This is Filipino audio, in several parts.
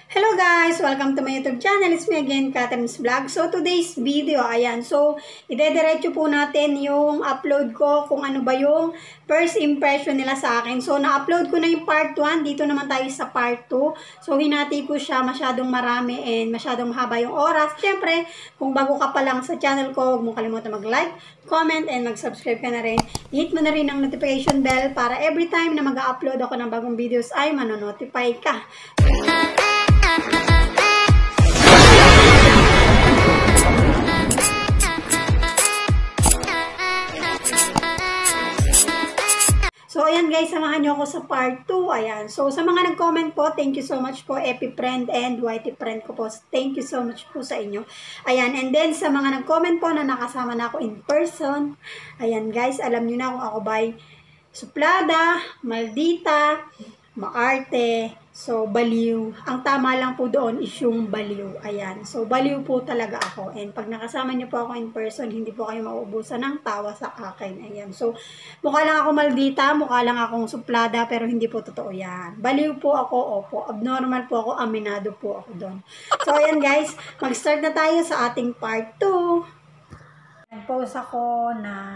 Hello guys! Welcome to my YouTube channel. It's me again, Catherine's Vlog. So, today's video, ayan. So, idediretso po natin yung upload ko kung ano ba yung first impression nila sa akin. So, na-upload ko na yung part 1. Dito naman tayo sa part 2. So, hinati ko siya masyadong marami and masyadong mahaba yung oras. Siyempre, kung bago ka pa lang sa channel ko, huwag mong kalimutan mag-like, comment, and mag-subscribe ka na rin. Hit mo na rin ang notification bell para every time na mag-upload ako ng bagong videos ay manonotify ka. So, ayan guys, samahan nyo ako sa part 2. Ayan. So, sa mga nag-comment po, thank you so much po, Epi friend and YT friend ko po. Thank you so much po sa inyo. Ayan. And then, sa mga nag-comment po na nakasama na ako in person, ayan guys, alam nyo na kung ako ba'y suplada, maldita, maarte, so baliw. Ang tama lang po doon is yung baliw. Ayan. So, baliw po talaga ako. And pag nakasama niyo po ako in person, hindi po kayo mauubusan ng tawa sa akin. Ayan. So, mukha lang ako maldita, mukha lang akong suplada, pero hindi po totoo yan. Baliw po ako, opo. Abnormal po ako, aminado po ako doon. So, ayan guys, mag-start na tayo sa ating part 2. Nag-post ako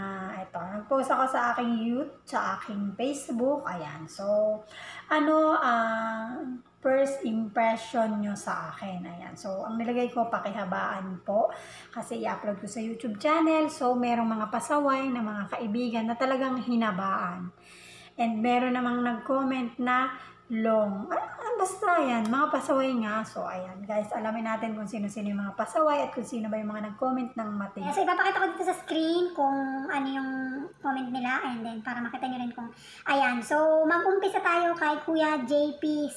sa aking sa aking Facebook, ayan. So, ano ang first impression nyo sa akin, ayan. So, ang nilagay ko, pakihabaan po, kasi i-upload ko sa YouTube channel. So, merong mga pasaway na mga kaibigan na talagang hinabaan. And meron namang nag-comment na long. Basta yan, mga pasaway nga. So, ayan guys, alamin natin kung sino-sino yung mga pasaway at kung sino ba yung mga nag-comment ng mati. So, ipapakita ko dito sa screen kung ano yung comment nila and then para makita nyo rin kung ayan. So, mag-umpisa tayo kay Kuya JP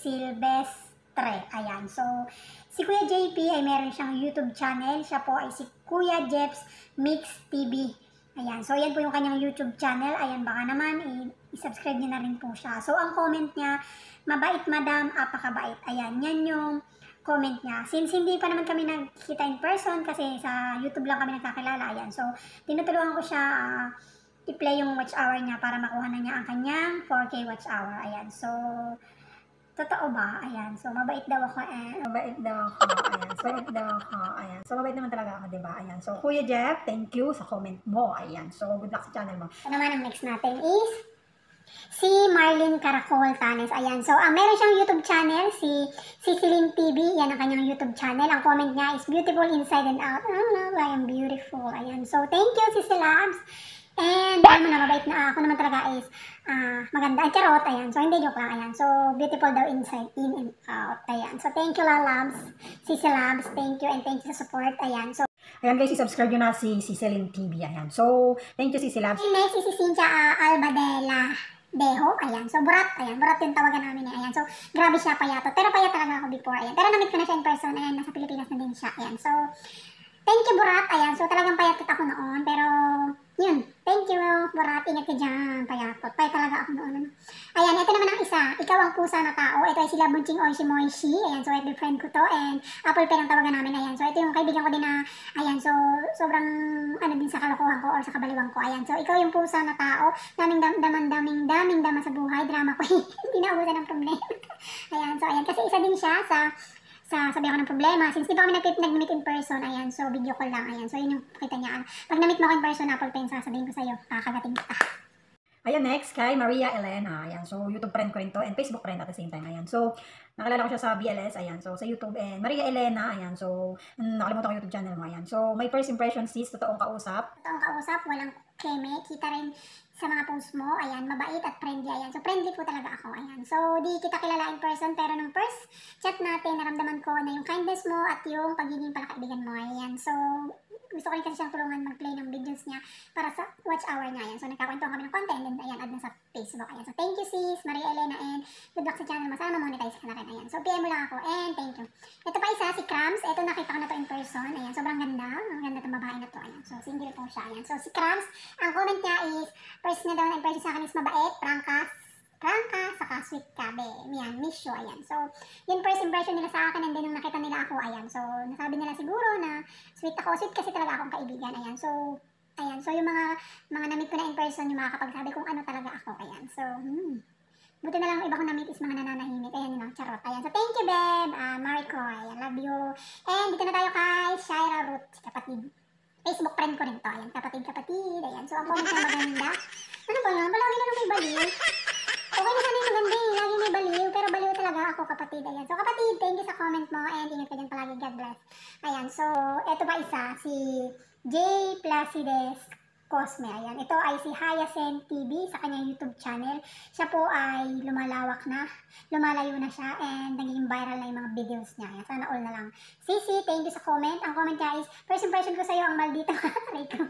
Silvestre. Ayan. So, si Kuya JP ay meron siyang YouTube channel. Siya po ay si Kuya Jeps Mix TV. Ayan. So, yan po yung kanyang YouTube channel. Ayan, baka naman i-subscribe niyo na rin po siya. So, ang comment niya, mabait madam, apakabait. Ayan, yan yung comment niya. Since hindi pa naman kami nagkita in person kasi sa YouTube lang kami nagkakilala. Ayan. So, tinutulungan ko siya i-play yung watch hour niya para makuha na niya ang kanyang 4K watch hour. Ayan. So, totoo ba? Ayan. So, mabait daw ako. Mabait daw ako. Ayan. So, mabait daw ako. Ayan. So, mabait naman talaga ako, diba? Ayan. So, Kuya Jeff, thank you sa comment mo. Ayan. So, good luck sa channel mo. So, naman ang next natin is si Marlene Caracol Tanes. Ayan. So, meron siyang YouTube channel, si Cicilin TV. Yan ang kanyang YouTube channel. Ang comment niya is beautiful inside and out. I am beautiful. Ayan. So, thank you, Cici Labs. And, alam mo na, mabait na ako naman talaga is maganda. Ang charot, ayan. So, hindi joke lang, ayan. So, beautiful daw inside, in and out. Ayan. So, thank you, Labs. Cici Labs, thank you and thank you sa support. Ayan. So, ayan guys, i-subscribe nyo na si Cicilin TV. Ayan. So, thank you, Cici Labs. next is si Cynthia Albadela Deho, ayan. So, burat, ayan. Burat yung tawagan namin niya, ayan. So, grabe siya, payato. Pero payat talaga ako before, ayan. Pero namit ko na siya in person, ayan. Nasa Pilipinas na din siya, ayan. So, thank you, Burat, ayan. So, talagang payatot ako noon. Pero, yun. Thank you, Burat. Ingat ka dyan, payatot. Payat talaga ako noon. Ayan, ito naman ang isa. Ikaw ang pusa na tao. Ito ay sila Bunching Oishi Moishi. Ayan, so, FB friend ko to. And, Apple Pen ang tawagan namin, ayan. So, ito yung kaibigan ko din na, ayan. So, sobrang, ano din sa kalokohan ko or sa kabaliwan ko. Ayan, so, ikaw yung pusa na tao. Daming dama sa buhay. Drama ko. Hindi na ubusan ng problema. Ayan, so, ayan. Kasi isa din siya sa sabi ako ng problema. Since di ba kami nag-meet in person, ayan, so video call lang, ayan. So, yun yung kita niya. Pag na-meet mo ko in person, Apple Pen, sasabihin ko sa'yo, kakagating kita. Ayan, next kay Maria Elena. Ayan, so YouTube friend ko rin to and Facebook friend at the same time. Ayan, so nakalala ko siya sa BLS. Ayan, so sa YouTube. And Maria Elena, ayan, so nakalimutan ko YouTube channel mo. Ayan, so my first impression sis, totoong kausap. Totoong kausap, walang keme, kita rin sa mga post mo, ayan, mabait at friendly, ayan. So, friendly po talaga ako, ayan. So, di kita kilala in person, pero nung first chat natin, naramdaman ko na yung kindness mo at yung pagiging palakaibigan mo, ayan. So, gusto ko rin kasi siyang tulungan mag-play ng videos niya para sa watch hour niya, ayan. So, nagkakwentuhan kami ng content, and ayan, add na sa Facebook, ayan. So, thank you sis, Maria Elena, and good luck sa channel mo. Sana monetize ka na rin, ayan. So, PM mo lang ako, and thank you. Ito pa isa, si Krams, ito nakita ko na to in person, ayan. Sobrang ganda, ang ganda itong babae na to, ayan. So, single po siya, ayan. So, si Krams, ang comment niya is, first na daw na impression sa akin is mabait, prangka, saka sweet kabe. Yan, miss you, ayan. So, yun first impression nila sa akin, and then nung nakita nila ako, ayan. So, nasabi nila siguro na sweet ako. Sweet kasi talaga akong kaibigan, ayan. So, ayan. So, yung mga na-meet ko na in person, yung makakapagsabi kung ano talaga ako, ayan. So, Buti na lang iba ko na-meet is mga nananahimik. Ayan yun, charot. Ayan. So, thank you, babe. Maricoy. I love you. And dito na tayo kay Shaira Ruth, kapatid. Facebook friend ko rin to. Ayan, kapatid. Ayan. So, ang comment niya maganda. Ano ba yan? Palagi na lang may baliw. Okay na sana yung maganda eh. Lagi may baliw. Pero baliw talaga ako, kapatid. Ayan. So, kapatid, thank you sa comment mo. And ingat ka dyan palagi. God bless. Ayan. So, eto pa isa. Si J. Placides Cosme. Ayan. Ito ay si Hyacinth TV sa kanyang YouTube channel. Siya po ay lumalawak na. Lumalayo na siya. And naging viral na yung mga videos niya. Ayan. Sana all na lang. Sisi, thank you sa comment. Ang comment niya is, first impression ko sa'yo ang maldita ka. Aray ko.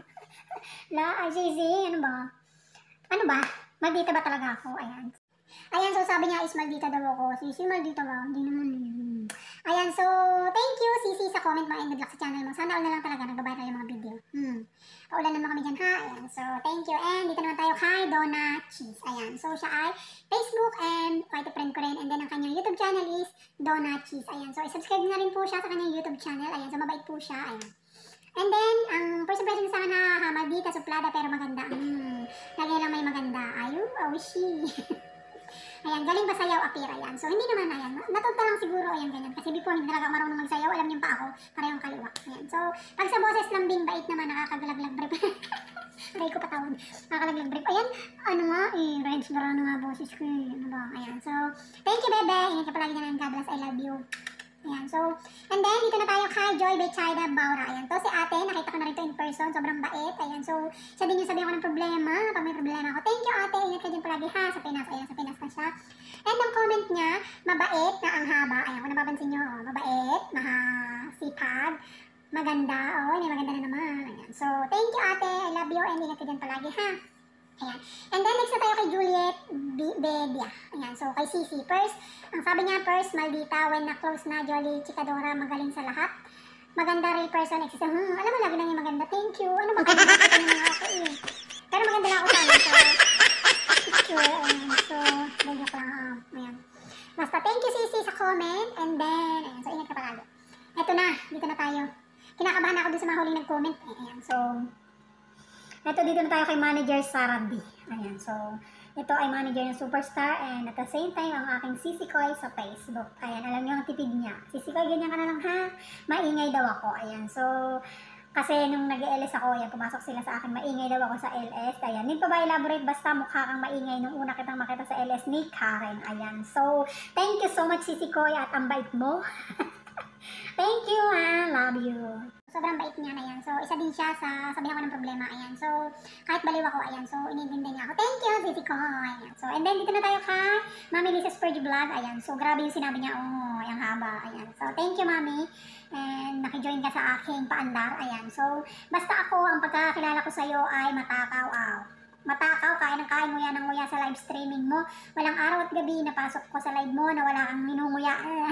Sisi, ano ba? Ano ba? Maldita ba talaga ako? Ayan. Ayan, so sabi niya is maldita daw ako. Sisi, maldita ba? Hindi naman. Ayan, so thank you Sisi sa comment mo and good luck sa channel mo. Sana all na lang talaga nagbabiral yung mga video. Paulan naman kami dyan ha. Ayan, so thank you. And dito naman tayo kay Donna Cheese. Ayan, so siya ay Facebook and white friend ko rin. And then ang kanyang YouTube channel is Donna Cheese. Ayan, so isubscribe na rin po siya sa kanyang YouTube channel. Ayan, so mabait po siya. Ayan. And then, ang first impression sa akin maldita, suplada, pero maganda. Lagi lang may maganda. Ayun, wishy. Ayan, galing ba sayaw, apira yan. So, hindi naman, ayan. Natuto lang siguro, ayan, ganyan. Kasi before, hindi talaga marunong magsayaw. Alam niyo pa ako, parehong kaliwa. Ayan. So, pag sa boses lambing, bait naman, nakakagalaglag brief. Aray ko patawad. Nakakalaglag brief. Ayan, ano nga, range na nga boses ko. Ano ba, ayan. So, thank you, bebe. Ingat ka palagi na ng God bless, I love you. Ayan, so, and then, dito na tayo kay Joy Betsaida Baura. Ayan, to si ate, nakita ko na rin to in person, sobrang bait. Ayan, so, siya din yung sabi ako ng problema, pag may problema ako. Thank you, ate, ingat ka din palagi ha, sa Pinas. Ayan, sa Pinas na siya. And ang comment niya, mabait na ang haba. Ayan, kung napapansin nyo, mabait, sipag, maganda, maganda na naman. Ayan, so, thank you, ate, I love you, and ingat ka din palagi ha. Ayan. And then next na tayo kay Juliet Bedia. Ayan, so kay Sisi. First, ang sabi niya, first, maldita, when na-close na, jolly, chikadora, magaling sa lahat. Maganda, real person, exist. Alam mo, lagi na yung maganda. Thank you. Ano ba kayo? Nakita naman ako eh. Pero maganda lang ako sana sa picture. Ayan, so, joke lang. Ayan. Basta, thank you Sisi sa comment. And then, ayan, so ingat ka palagi. Eto na, dito na tayo. Kinakabahan ako dun sa mga huling nag-comment. Ayan, so, ito dito na tayo kay Manager Sarah D. Ayan, so, ito ay manager ng Superstar and at the same time, ang aking sisikoy sa Facebook. Ayan, alam niyo ang tipid niya. Sisikoy, ganyan ka na lang ha. Maingay daw ako. Ayan, so, kasi nung nag-LS ako, ayan, pumasok sila sa akin, maingay daw ako sa LS. Ayan, need pa ba elaborate? Basta mukha kang maingay nung una kitang makita sa LS ni Karen. Ayan, so, thank you so much sisikoy at ang bait mo. Thank you ha, love you. Sobrang bait niya na yan. So, isa din siya sa sabihan ko ng problema. Ayan. So, kahit baliw ako, ayan. So, inintindi niya ako. Thank you, Sisi ko. Ayan. So, and then, dito na tayo kay Mami Lisa Spurge Vlog. Ayan. So, grabe yung sinabi niya. Oh, yung haba. Ayan. So, thank you, Mami. And, nakijoin ka sa aking paandar. Ayan. So, basta ako, ang pagkakilala ko sa'yo ay matakaw. Matakaw, kain mo yan ng nguya sa live streaming mo. Walang araw at gabi, napasok ko sa live mo na wala kang minunguya.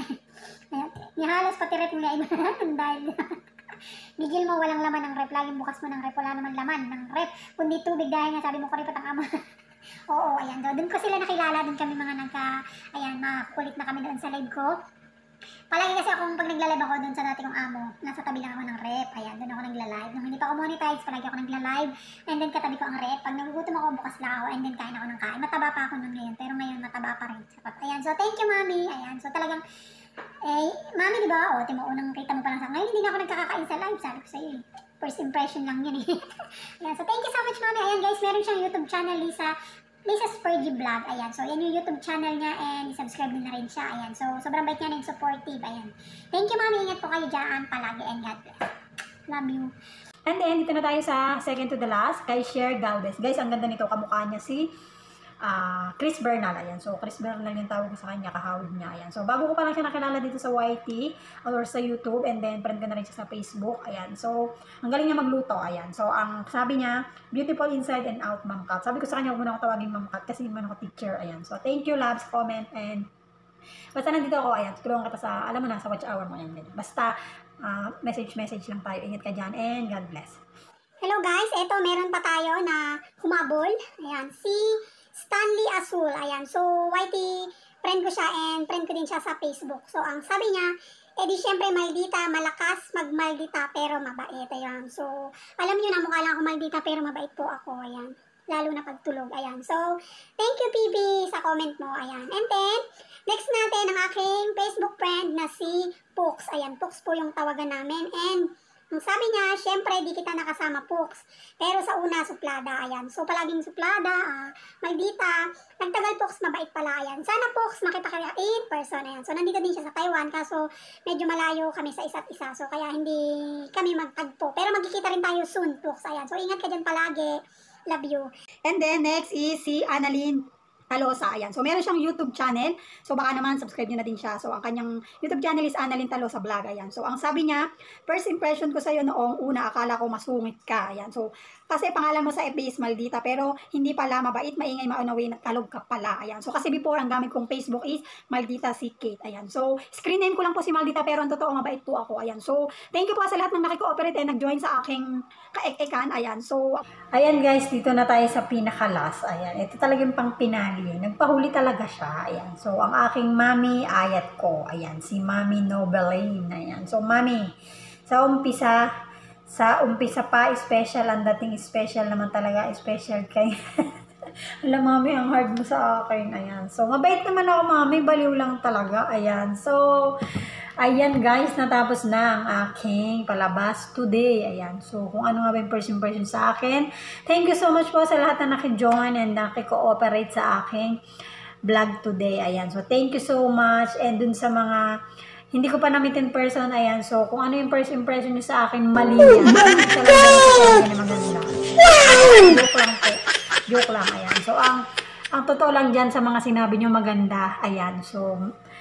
Nihalos pati rep nga iba. Dahil bigil mo, walang laman ng rep. Laging bukas mo ng rep. Wala naman laman ng rep. Kundi tubig dahil nga sabi mo kuripot ang ama. Oo, ayan. Doon ko sila nakilala. Doon kami mga ayan, makulit na kami doon sa live ko. Palagi kasi akong pag nagla-live ako doon sa dati kong amo, nasa tabi lang ako ng rep. Ayan, doon ako nagla-live. Nung hindi pa ako monetize, palagi ako nagla-live. And then katabi ko ang rep. Pag nagugutom ako, bukas lang ako. And then kain ako ng kain. Mataba pa ako noon ngayon. Pero ngayon, mataba pa rin. Ayan, so thank you, Mami. Ayan, so talagang Mami, di ba? O, unang kita mo pa lang sa ngayon, hindi na ako nagkakakain sa live. Sabi ko sa'yo eh. First impression lang yun eh. Ayan, so thank you so much, Mami. Ayan, guys, meron siyang YouTube channel, Lisa Spurge Vlog. Ayan, so yan yung YouTube channel niya and subscribe na rin siya. Ayan, so sobrang bait niya and supportive. Ayan. Thank you, Mami. Ingat po kayo dyan palagi and God bless. Love you. And then, dito na tayo sa second to the last, kay Cher Galvez. Guys, ang ganda nito, kamukha niya si Chris Bernal. Ayan. So, Chris Bernal yung tawag ko sa kanya, kahawig niya. Ayan. So, bago ko pa lang siya nakilala dito sa YT or sa YouTube, and then friend ko na rin siya sa Facebook. Ayan. So, ang galing niya magluto. Ayan. So, ang sabi niya, beautiful inside and out, Ma'am Kat. Sabi ko sa kanya, huwag mo na ako tawagin Ma'am Kat kasi hindi man ako teacher. Ayan. So, thank you, loves, comment, and basta nandito ako. Ayan. Tulungan kita sa, alam mo na, sa watch hour mo. Ayan. Basta, message lang tayo. Ingat ka dyan, and God bless. Hello guys, eto meron pa tayo na humabol. Ayan, si Stanley Azul. Ayan, so YT friend ko siya and friend ko din siya sa Facebook. So ang sabi niya, di syempre maldita, malakas magmaldita pero mabait. Ayan, so alam niyo na mukha lang ako maldita pero mabait po ako. Ayan. lalo na pagtulog. Ayan. So, thank you, PB, sa comment mo. Ayan. And then, next natin ang aking Facebook friend na si Pux. Ayan, Pux po yung tawagan namin. And, ang sabi niya, syempre, di kita nakasama, Pux. Pero sa una, suplada. Ayan. So, palaging suplada, maldita. Nagtagal, Pux, mabait pala. Ayan. Sana, Pux, makita kaya in person. Ayan. So, nandito din siya sa Taiwan. Kaso, medyo malayo kami sa isa't isa. So, kaya hindi kami magtagpo. Pero magkikita rin tayo soon, Pux. Ayan. So, ingat ka dyan palagi. Love you. And then, next is si Annalyn Talosa. Ayan. So, meron siyang YouTube channel. So, baka naman, subscribe nyo na din siya. So, ang kanyang YouTube channel is Annalyn Talosa Vlog. Ayan. So, ang sabi niya, first impression ko sa'yo noong una, akala ko masungit ka. Ayan. So, kasi pangalan mo sa FB is Maldita, pero hindi pala, mabait, maingay, maunawin, at kalog ka pala. Ayan. So, kasi before, ang gamit kong Facebook is Maldita si Kate. Ayan. So, screen name ko lang po si Maldita, pero ang totoo, mabait po ako. Ayan. So, thank you po sa lahat ng nakikooperate and nag-join sa aking kaek-ekan. Ayan. So, ayan guys, dito na tayo sa pinakalas. Ayan. Ito talagang pang pinali. Nagpahuli talaga siya. Ayan. So, ang aking mami, ayat ko. Ayan. Si Mami Nobeline. Ayan. So, mami, sa umpisa pa, special. Ang dating special naman talaga. Special kay... Alam, mami, ang hard mo sa akin. Ayan. So, mabait naman ako, mami. Baliw lang talaga. Ayan. So, ayan guys, natapos na ang aking palabas today. Ayan. So, kung ano nga ba yung first impression sa akin. Thank you so much po sa lahat na naki-join and naki-cooperate sa aking vlog today. Ayan. So, thank you so much. And dun sa mga hindi ko pa na-meet in person, ayan. So, kung ano yung first impression nyo sa akin, mali yan. Sa lang na maganda. Joke lang po. Joke lang, ayan. So, ang totoo lang dyan sa mga sinabi nyo maganda, ayan. So,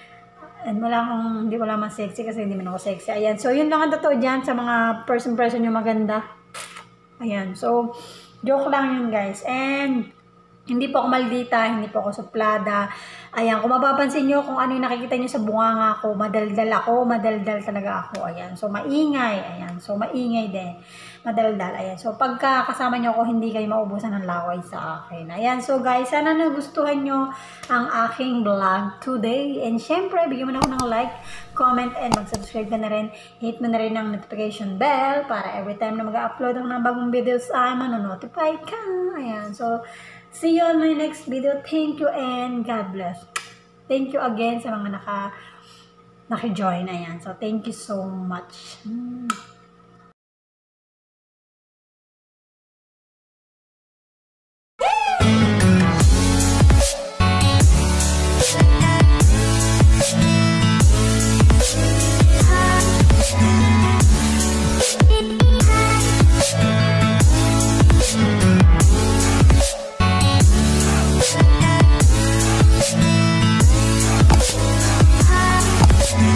hindi ko lang sexy kasi hindi man ako sexy. Ayan. So, yun lang ang totoo dyan sa mga first impression nyo maganda. Ayan. So, joke lang yun, guys. And, hindi po ako maldita, hindi po ako suplada. Ayan, kung mapapansin nyo kung ano yung nakikita nyo sa bunganga ko, madaldal talaga ako. Ayan, so maingay. Ayan, so maingay din. Madaldal. Ayan, so pagka kasama nyo ako, hindi kayo maubusan ng laway sa akin. Ayan, so guys, sana nagustuhan nyo ang aking vlog today. And syempre, bigyan mo na ako ng like, comment, and mag-subscribe ka na rin. Hit mo na rin ang notification bell para every time na mag-upload ako ng bagong videos ay manonotify ka. Ayan, so see you on my next video. Thank you and God bless. Thank you again sa mga naki-join. Ayan. So, thank you so much.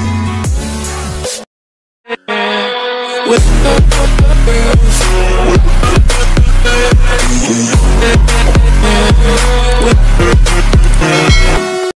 with